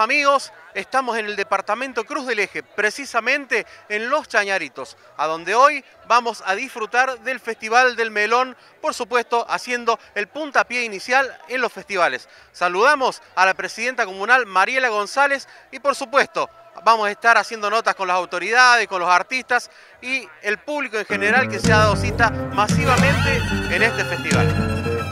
amigos, estamos en el departamento Cruz del Eje, precisamente en Los Chañaritos, a donde hoy vamos a disfrutar del Festival del Melón, por supuesto, haciendo el puntapié inicial en los festivales. Saludamos a la presidenta comunal, Mariela González, y por supuesto, vamos a estar haciendo notas con las autoridades, con los artistas y el público en general que se ha dado cita masivamente en este festival.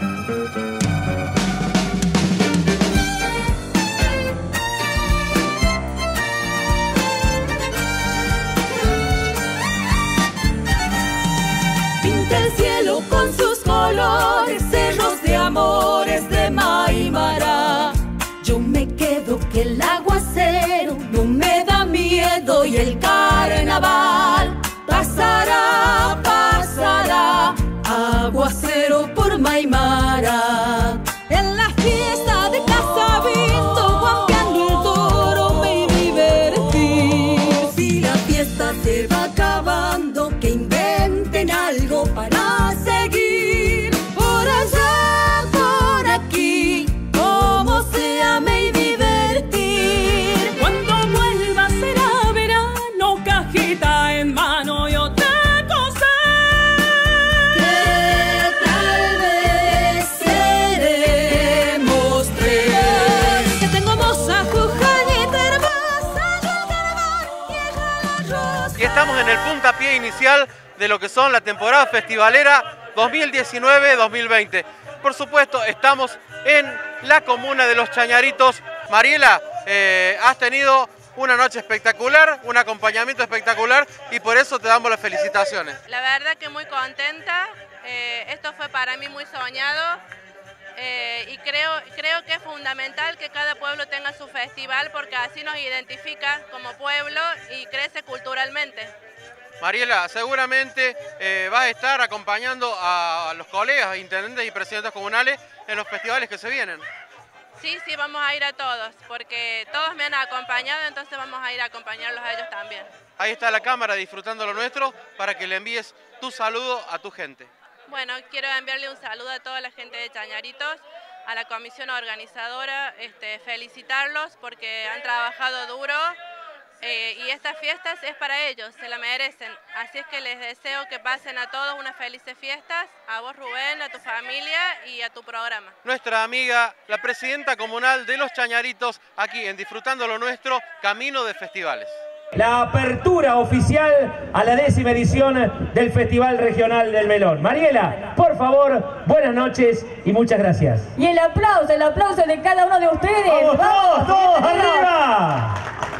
El cielo con sus colores, cerros de amores de Maimara. Yo me quedo que el aguacero no me da miedo y el carnaval pasará, pasará, aguacero por Maimara. En la fiesta de Casabindo, guampeando el toro me divertí. Si la fiesta se va acabando, que inventen algo para seguir. Por allá, por aquí, como sea me divertir. Cuando vuelva será verano, cajita en mano y otra cosa que tal vez seremos tres. Que tengo moza, jujanita hermosa, y rosa. Y estamos en el puntapié inicial de lo que son la temporada festivalera 2019-2020. Por supuesto, estamos en la comuna de Los Chañaritos. Mariela, has tenido una noche espectacular, un acompañamiento espectacular y por eso te damos las felicitaciones. La verdad que muy contenta, esto fue para mí muy soñado y creo que es fundamental que cada pueblo tenga su festival porque así nos identifica como pueblo y crece culturalmente. Mariela, seguramente vas a estar acompañando a los colegas, intendentes y presidentes comunales en los festivales que se vienen. Sí, vamos a ir a todos, porque todos me han acompañado, entonces vamos a ir a acompañarlos a ellos también. Ahí está la cámara disfrutando lo nuestro para que le envíes tu saludo a tu gente. Bueno, quiero enviarle un saludo a toda la gente de Chañaritos, a la comisión organizadora, felicitarlos porque han trabajado duro. Y estas fiestas es para ellos, se la merecen. Así es que les deseo que pasen a todos unas felices fiestas, a vos Rubén, a tu familia y a tu programa. Nuestra amiga, la presidenta comunal de Los Chañaritos, aquí en Disfrutando lo Nuestro, camino de festivales. La apertura oficial a la 10ª edición del Festival Regional del Melón. Mariela, por favor, buenas noches y muchas gracias. Y el aplauso de cada uno de ustedes. ¡Vamos, todos arriba!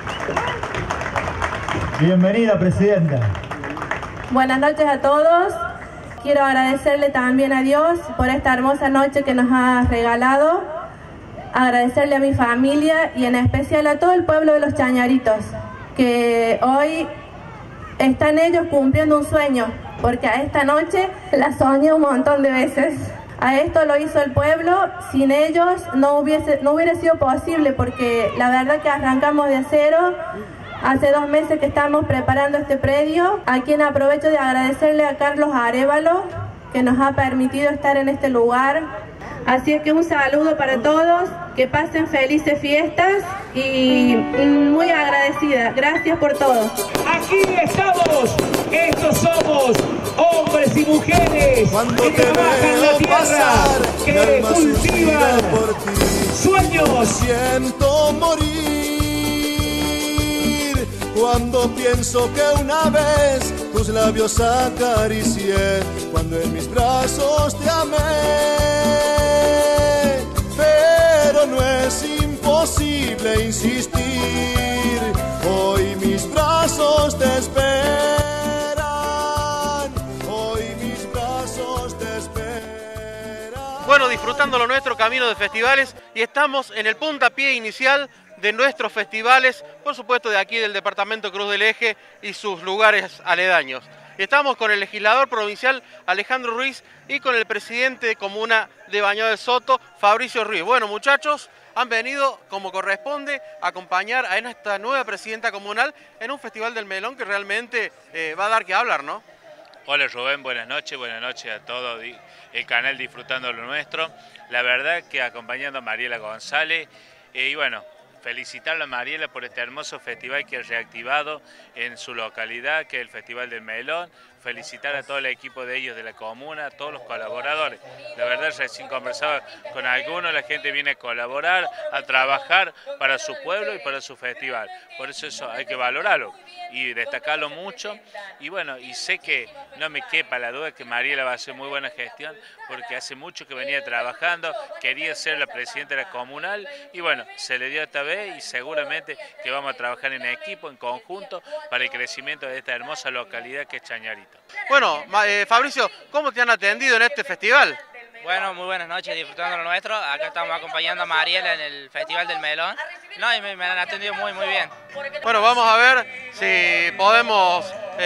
Bienvenida, presidenta. Buenas noches a todos. Quiero agradecerle también a Dios por esta hermosa noche que nos ha regalado. Agradecerle a mi familia y en especial a todo el pueblo de Los Chañaritos, que hoy están ellos cumpliendo un sueño, porque a esta noche la soñé un montón de veces. A esto lo hizo el pueblo, sin ellos no hubiera sido posible, porque la verdad que arrancamos de cero. Hace 2 meses que estamos preparando este predio, a quien aprovecho de agradecerle a Carlos Arévalo, que nos ha permitido estar en este lugar. Así es que un saludo para todos, que pasen felices fiestas y muy agradecida. Gracias por todo. Aquí estamos, estos somos hombres y mujeres que trabajan la tierra, que cultivan sueños. Siento morir cuando pienso que una vez tus labios acaricié, cuando en mis brazos te amé, pero no es imposible insistir, hoy mis brazos te esperan, hoy mis brazos te esperan. Bueno, disfrutando lo nuestro, camino de festivales, y estamos en el puntapié inicial de nuestros festivales, por supuesto de aquí del departamento Cruz del Eje y sus lugares aledaños. Estamos con el legislador provincial Alejandro Ruiz y con el presidente de comuna de Bañado de Soto, Fabricio Ruiz. Bueno, muchachos, han venido como corresponde a acompañar a esta nueva presidenta comunal en un Festival del Melón que realmente va a dar que hablar, ¿no? Hola Rubén, buenas noches a todo el canal Disfrutando lo Nuestro. La verdad que acompañando a Mariela González y bueno, felicitar a Mariela por este hermoso festival que ha reactivado en su localidad, que es el Festival del Melón. Felicitar a todo el equipo de ellos de la comuna, a todos los colaboradores. La verdad, recién conversaba con algunos, la gente viene a colaborar, a trabajar para su pueblo y para su festival. Por eso hay que valorarlo y destacarlo mucho. Y bueno, y sé que no me quepa la duda que Mariela va a hacer muy buena gestión, porque hace mucho que venía trabajando, quería ser la presidenta de la comunal y bueno, se le dio esta vez y seguramente que vamos a trabajar en equipo, en conjunto, para el crecimiento de esta hermosa localidad que es Chañarito. Bueno, Fabricio, ¿cómo te han atendido en este festival? Bueno, muy buenas noches, disfrutando lo nuestro. Acá estamos acompañando a Mariela en el Festival del Melón. No, y me han atendido muy bien. Bueno, vamos a ver si podemos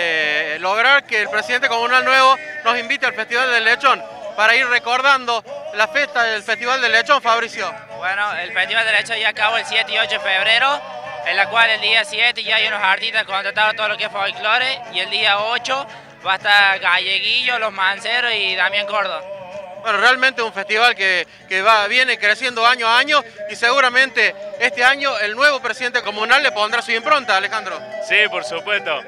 lograr que el presidente comunal nuevo nos invite al Festival del Lechón para ir recordando la fiesta del Festival del Lechón, Fabricio. Bueno, el Festival del Lechón ya acabó el 7 y 8 de febrero, en la cual el día 7 ya hay unos artistas contratados todo lo que es folclore, y el día 8 va a estar Galleguillo, Los Manceros y Damián Córdoba. Bueno, realmente un festival que viene creciendo año a año y seguramente este año el nuevo presidente comunal le pondrá su impronta, Alejandro. Sí, por supuesto.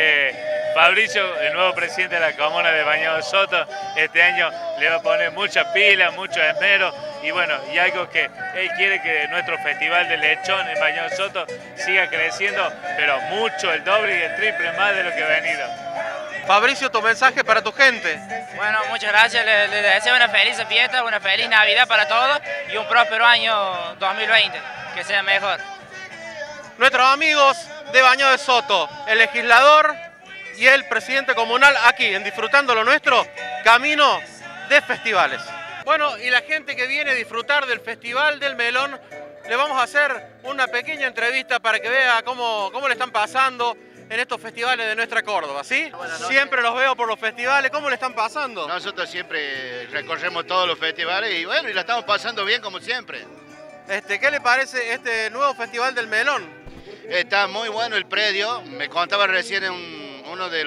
Fabricio, el nuevo presidente de la comuna de Bañado de Soto, este año le va a poner muchas pilas, mucho esmero y bueno, y algo que él quiere que nuestro festival de lechón en Bañado de Soto siga creciendo, pero mucho, el doble y el triple más de lo que ha venido. Fabricio, tu mensaje para tu gente. Bueno, muchas gracias, les deseo una feliz fiesta, una feliz Navidad para todos y un próspero año 2020, que sea mejor. Nuestros amigos de Bañado de Soto, el legislador y el presidente comunal aquí en Disfrutando lo Nuestro, camino de festivales. Bueno, y la gente que viene a disfrutar del Festival del Melón, le vamos a hacer una pequeña entrevista para que vea cómo le están pasando en estos festivales de nuestra Córdoba, ¿sí? Siempre los veo por los festivales, ¿cómo le están pasando? Nosotros siempre recorremos todos los festivales y bueno, y la estamos pasando bien como siempre. ¿Qué le parece este nuevo Festival del Melón? Está muy bueno el predio, me contaba recién un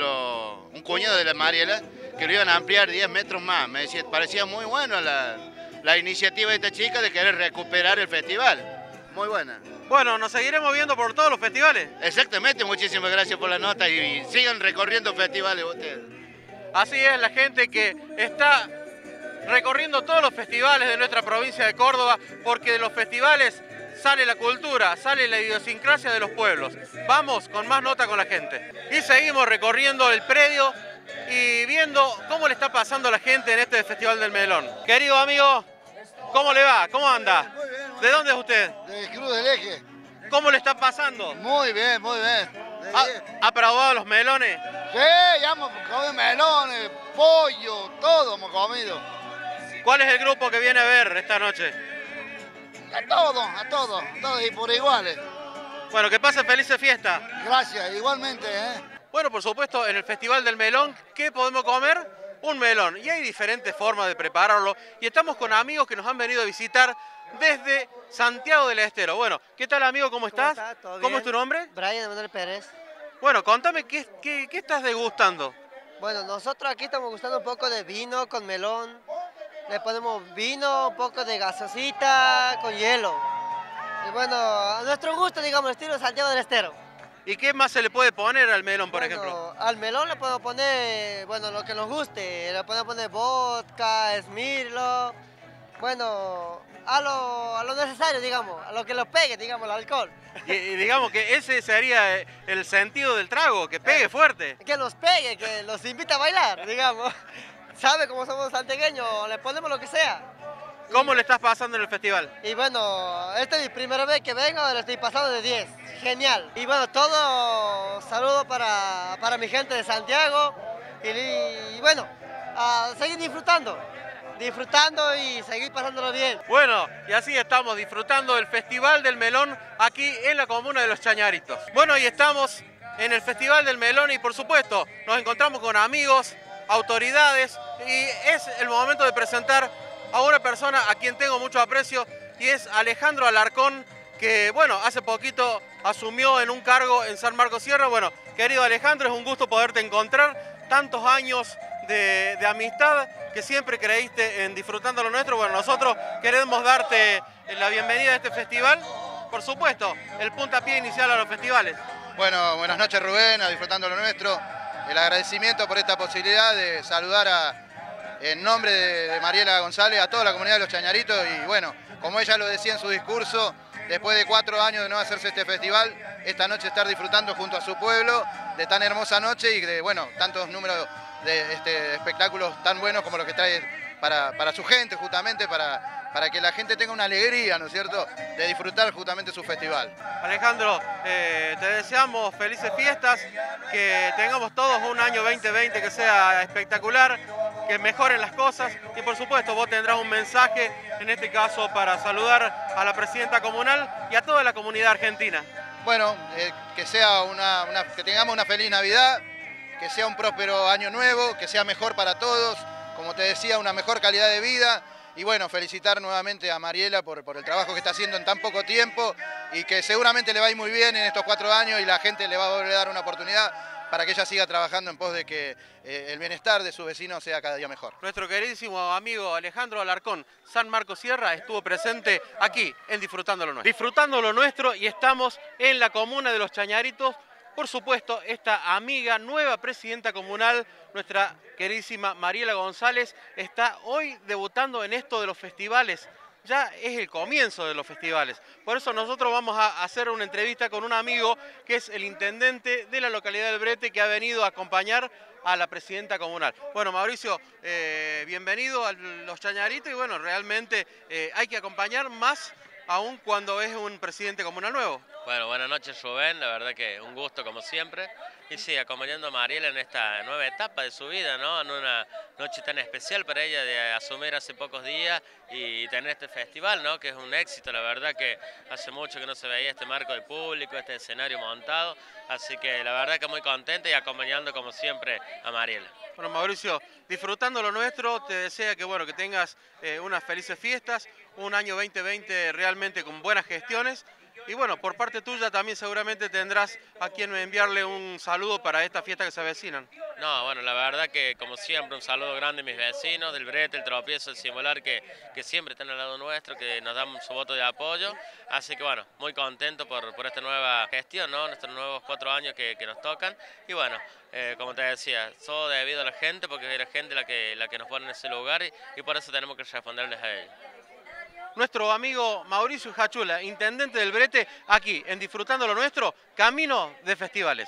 cuñado de la Mariela que lo iban a ampliar 10 metros más, me decía, parecía muy bueno la iniciativa de esta chica de querer recuperar el festival, muy buena. Bueno, nos seguiremos viendo por todos los festivales. Exactamente, muchísimas gracias por la nota y sigan recorriendo festivales ustedes. Así es, la gente que está recorriendo todos los festivales de nuestra provincia de Córdoba, porque de los festivales sale la cultura, sale la idiosincrasia de los pueblos. Vamos con más nota con la gente. Y seguimos recorriendo el predio y viendo cómo le está pasando a la gente en este Festival del Melón. Querido amigo, ¿cómo le va? ¿Cómo anda? Muy bien. ¿De dónde es usted? De Cruz del Eje. ¿Cómo le está pasando? Muy bien, muy bien. ¿Ha probado los melones? Sí, ya hemos comido melones, pollo, todo hemos comido. ¿Cuál es el grupo que viene a ver esta noche? A todos y por iguales. Bueno, que pasen felices fiestas. Gracias, igualmente. Bueno, por supuesto, en el Festival del Melón, ¿qué podemos comer? Un melón. Y hay diferentes formas de prepararlo. Y estamos con amigos que nos han venido a visitar desde Santiago del Estero. Bueno, ¿qué tal, amigo? ¿Cómo estás? ¿Cómo es tu nombre? Brian Manuel Pérez. Bueno, contame, ¿qué estás degustando? Bueno, nosotros aquí estamos gustando un poco de vino con melón. Le ponemos vino, un poco de gasosita con hielo. Y bueno, a nuestro gusto, digamos, estilo Santiago del Estero. ¿Y qué más se le puede poner al melón, por ejemplo? Al melón le podemos poner, bueno, lo que nos guste. Le podemos poner vodka, esmirlo. Bueno, a lo necesario, digamos, a lo que nos pegue, digamos, el alcohol. Y digamos que ese sería el sentido del trago, que pegue fuerte. Que nos pegue, que los invita a bailar, digamos. ¿Sabe cómo somos santiagueños? Le ponemos lo que sea. ¿Cómo le estás pasando en el festival? Y bueno, esta es mi primera vez que vengo, le estoy pasando de 10. Genial. Y bueno, todo saludo para mi gente de Santiago. Y bueno, a seguir disfrutando y seguir pasándolo bien. Bueno, y así estamos disfrutando del Festival del Melón aquí en la comuna de Los Chañaritos. Bueno, y estamos en el Festival del Melón y por supuesto nos encontramos con amigos, autoridades y es el momento de presentar a una persona a quien tengo mucho aprecio y es Alejandro Alarcón, que bueno, hace poquito asumió en un cargo en San Marcos Sierra. Bueno, querido Alejandro, es un gusto poderte encontrar, tantos años de amistad que siempre creíste en Disfrutando lo Nuestro. Bueno, nosotros queremos darte la bienvenida a este festival por supuesto, el puntapié inicial a los festivales. Bueno, buenas noches Rubén, a Disfrutando lo Nuestro. El agradecimiento por esta posibilidad de saludar en nombre de Mariela González a toda la comunidad de Los Chañaritos y bueno, como ella lo decía en su discurso, después de 4 años de no hacerse este festival, esta noche estar disfrutando junto a su pueblo de tan hermosa noche y de bueno, tantos números de espectáculos tan buenos como los que trae para su gente, justamente para que la gente tenga una alegría, ¿no es cierto?, de disfrutar justamente su festival. Alejandro, te deseamos felices fiestas, que tengamos todos un año 2020 que sea espectacular, que mejoren las cosas y por supuesto vos tendrás un mensaje, en este caso para saludar a la presidenta comunal y a toda la comunidad argentina. Bueno, que tengamos una feliz Navidad, que sea un próspero año nuevo, que sea mejor para todos, como te decía, una mejor calidad de vida. Y bueno, felicitar nuevamente a Mariela por el trabajo que está haciendo en tan poco tiempo y que seguramente le va a ir muy bien en estos 4 años y la gente le va a volver a dar una oportunidad para que ella siga trabajando en pos de que el bienestar de sus vecinos sea cada día mejor. Nuestro queridísimo amigo Alejandro Alarcón, San Marcos Sierra, estuvo presente aquí en Disfrutando lo Nuestro. Disfrutando lo Nuestro y estamos en la comuna de Los Chañaritos. Por supuesto, esta amiga, nueva presidenta comunal, nuestra queridísima Mariela González, está hoy debutando en esto de los festivales. Ya es el comienzo de los festivales. Por eso nosotros vamos a hacer una entrevista con un amigo que es el intendente de la localidad del Brete que ha venido a acompañar a la presidenta comunal. Bueno, Mauricio, bienvenido a Los Chañaritos y bueno, realmente hay que acompañar más aún cuando es un presidente comunal nuevo. Bueno, buenas noches Rubén, la verdad que un gusto como siempre. Y sí, acompañando a Mariela en esta nueva etapa de su vida, ¿no? En una noche tan especial para ella de asumir hace pocos días y tener este festival, ¿no? Que es un éxito, la verdad que hace mucho que no se veía este marco de público, este escenario montado. Así que la verdad que muy contenta y acompañando como siempre a Mariela. Bueno, Mauricio, disfrutando lo nuestro, te desea que, bueno, que tengas unas felices fiestas, un año 2020 realmente con buenas gestiones. Y bueno, por parte tuya también seguramente tendrás a quien enviarle un saludo para esta fiesta que se avecinan. No, bueno, la verdad que como siempre un saludo grande a mis vecinos del Brete, el Tropiezo, el Simular, que siempre están al lado nuestro, que nos dan su voto de apoyo. Así que bueno, muy contento por esta nueva gestión, ¿no? Nuestros nuevos 4 años que nos tocan. Y bueno, como te decía, todo debido a la gente, porque es la gente la que nos pone en ese lugar y por eso tenemos que responderles a ellos. Nuestro amigo Mauricio Jachula, intendente del Brete, aquí en Disfrutando lo Nuestro, camino de festivales.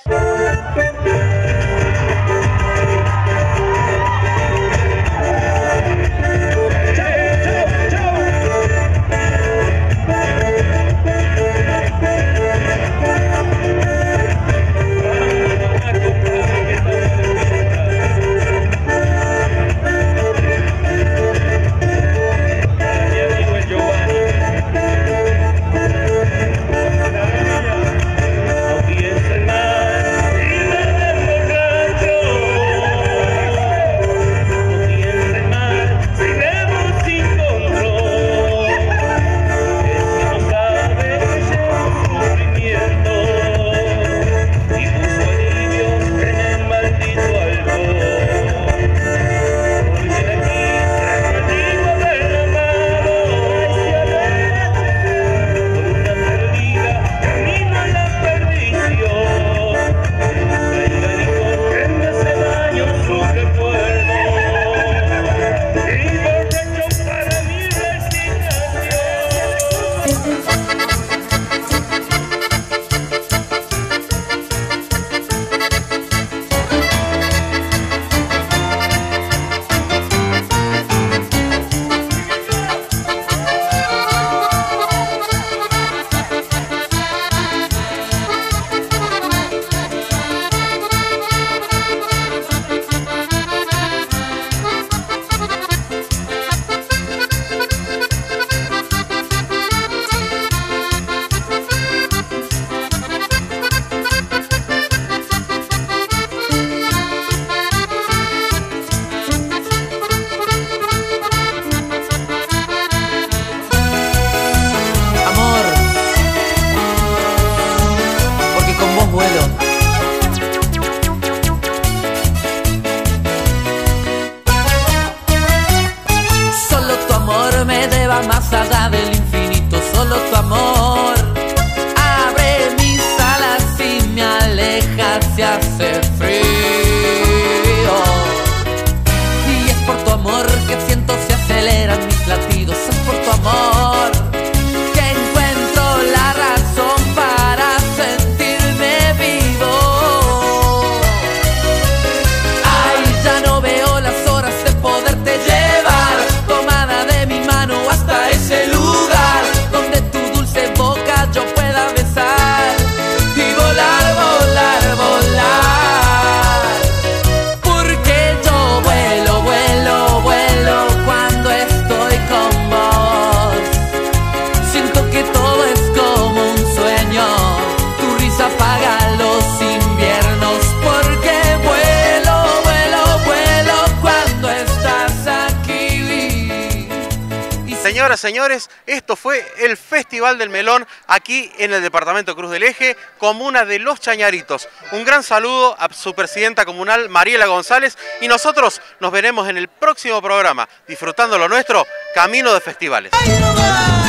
Audiencia el mar, hace frío. Y es por tu amor que siento se aceleran mis latidos. Es por tu amor que encuentro la razón para sentirme vivo. Ay, ya no veo las horas de poderte llevar, tomada de mi mano hasta ese lugar donde tu dulce boca yo pueda besar y volar, volar, volar. Porque yo vuelo, vuelo, vuelo cuando estoy con vos. Siento que todo es como un sueño, tu risa apaga los inviernos. Porque vuelo, vuelo, vuelo cuando estás aquí. Señoras, señores, esto fue el Festival del Melón aquí en el departamento Cruz del Eje, comuna de Los Chañaritos. Un gran saludo a su presidenta comunal, Mariela González, y nosotros nos veremos en el próximo programa, disfrutando lo nuestro, camino de festivales.